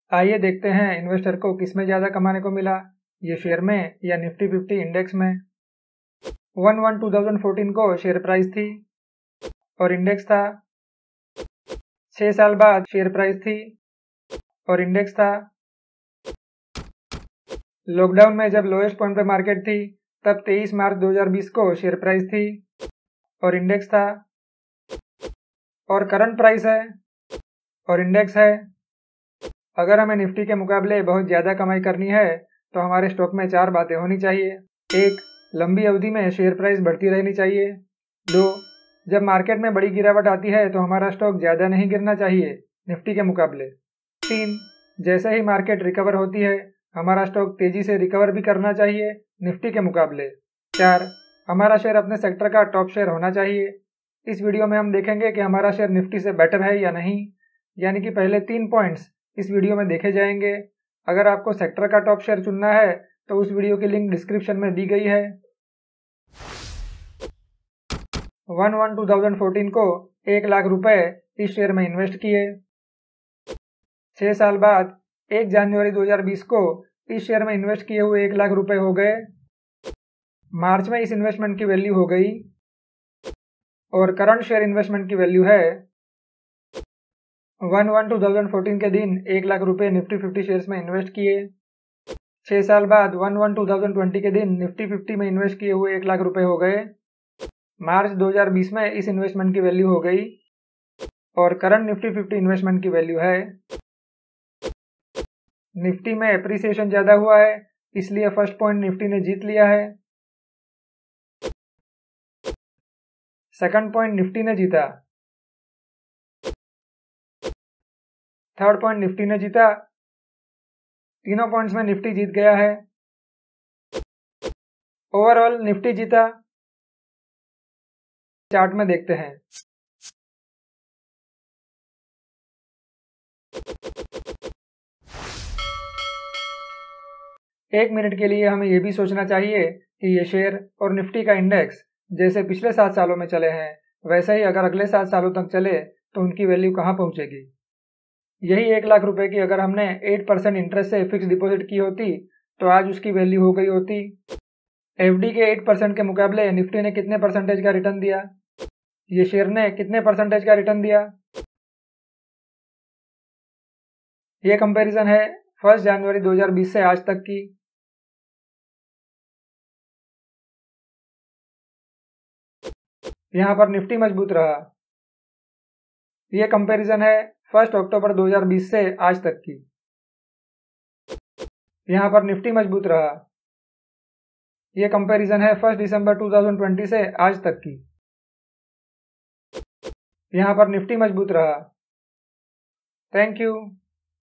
आइए देखते हैं इन्वेस्टर को किस में ज़्यादा कमाने को मिला, ये शेयर में या निफ्टी 50 इंडेक्स में। 1/1/2014 को शेयर प्राइस थी और इंडेक्स था। 6 साल बाद शेयर प्राइस थी और इंडेक्स था। लॉकडाउन में जब लोएस्ट पॉइंट पे मार्केट थी तब 23 मार्च 2020 को शेयर प्राइस थी और इंडेक्स था। और करंट प्राइस है और इंडेक्स है। अगर हमें निफ्टी के मुकाबले बहुत ज़्यादा कमाई करनी है तो हमारे स्टॉक में 4 बातें होनी चाहिए। 1. लंबी अवधि में शेयर प्राइस बढ़ती रहनी चाहिए। 2. जब मार्केट में बड़ी गिरावट आती है तो हमारा स्टॉक ज़्यादा नहीं गिरना चाहिए निफ्टी के मुकाबले। 3. जैसे ही मार्केट रिकवर होती है हमारा स्टॉक तेज़ी से रिकवर भी करना चाहिए निफ्टी के मुकाबले। 4. हमारा शेयर अपने सेक्टर का टॉप शेयर होना चाहिए। इस वीडियो में हम देखेंगे कि हमारा शेयर निफ्टी से बेटर है या नहीं, यानी कि पहले 3 पॉइंट्स इस वीडियो में देखे जाएंगे। अगर आपको सेक्टर का टॉप शेयर चुनना है तो उस वीडियो की लिंक डिस्क्रिप्शन में दी गई है। 1/1/2014 को 1 लाख रुपए इस शेयर में इन्वेस्ट किए। 6 साल बाद 1 जनवरी 2020 को इस शेयर में इन्वेस्ट किए हुए 1 लाख रुपए हो गए। मार्च में इस इन्वेस्टमेंट की वैल्यू हो गई और करंट शेयर इन्वेस्टमेंट की वैल्यू है 1/1/2014 के दिन 1 लाख रुपए निफ्टी 50 शेयर्स में इन्वेस्ट किए। 6 साल बाद 1/1/2020 के दिन निफ्टी 50 में इन्वेस्ट किए हुए 1 लाख रुपए हो गए। मार्च 2020 में इस इन्वेस्टमेंट की वैल्यू हो गई और करंट निफ्टी 50 इन्वेस्टमेंट की वैल्यू है। निफ्टी में एप्रिसिएशन ज़्यादा हुआ है इसलिए फर्स्ट पॉइंट निफ्टी ने जीत लिया है। सेकंड पॉइंट निफ्टी ने जीता। थर्ड पॉइंट निफ्टी ने जीता। तीनों पॉइंट्स में निफ्टी जीत गया है। ओवरऑल निफ्टी जीता। चार्ट में देखते हैं। एक मिनट के लिए हमें यह भी सोचना चाहिए कि ये शेयर और निफ्टी का इंडेक्स जैसे पिछले 7 सालों में चले हैं वैसे ही अगर अगले 7 सालों तक चले तो उनकी वैल्यू कहाँ पहुँचेगी। यही 1 लाख रुपए की अगर हमने 8% इंटरेस्ट से फिक्स डिपॉजिट की होती तो आज उसकी वैल्यू हो गई होती। एफडी के 8% के मुकाबले निफ्टी ने कितने परसेंटेज का रिटर्न दिया, ये शेयर ने कितने परसेंटेज का रिटर्न दिया। ये कंपैरिजन है 1 जनवरी 2020 से आज तक की। यहाँ पर निफ्टी मजबूत रहा। ये कंपैरिजन है 1 अक्टूबर 2020 से आज तक की। यहाँ पर निफ्टी मजबूत रहा। ये कंपैरिजन है 1 दिसंबर 2020 से आज तक की। यहाँ पर निफ्टी मजबूत रहा। Thank you.